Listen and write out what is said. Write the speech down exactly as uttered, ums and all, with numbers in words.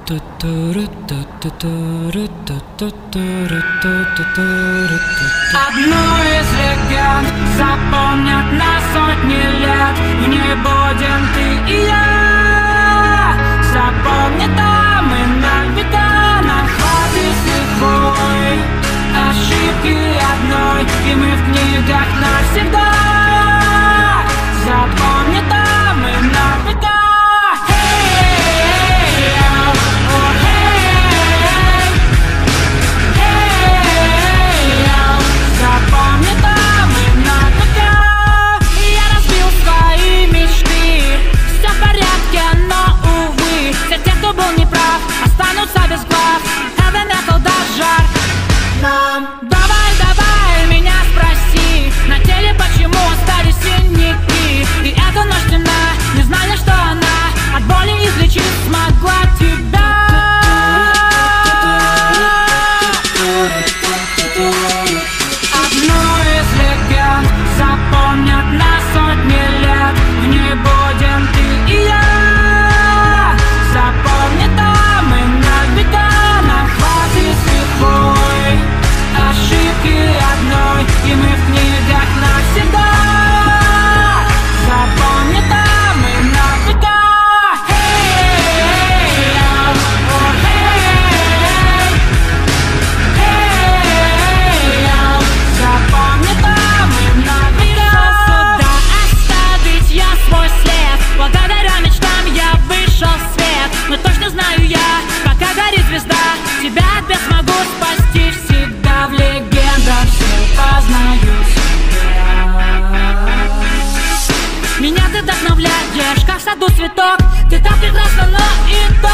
из легенд запомнят на сотни лет. В ней будем ты и я. Запомни там и навека нам хватит лихой ошибки одной, и мы в книгах навсегда. Запомни там и навека. Останутся без глаз, heavy metal да жар нам. Давай, давай, меня спроси, на теле почему остались синяки. И эта ночь темна, не знали, что она от боли излечить смогла тебя. Одну из легенд запомнят на сотни лет. В ней будем ты и я. Запомни там и навека нам хватит лихой ошибки одной, и мы в книгах навсегда. Запомни там и навека. Запомни там и навека. Сюда оставить я свой след. Благодаря мечтам я вышел в свет. Но точно знаю я, пока горит звезда, тебя от бед смогу спасти. Всегда в легендах все познаю себя. Меня ты вдохновляешь, как в саду цветок. Ты так прекрасна, но и так.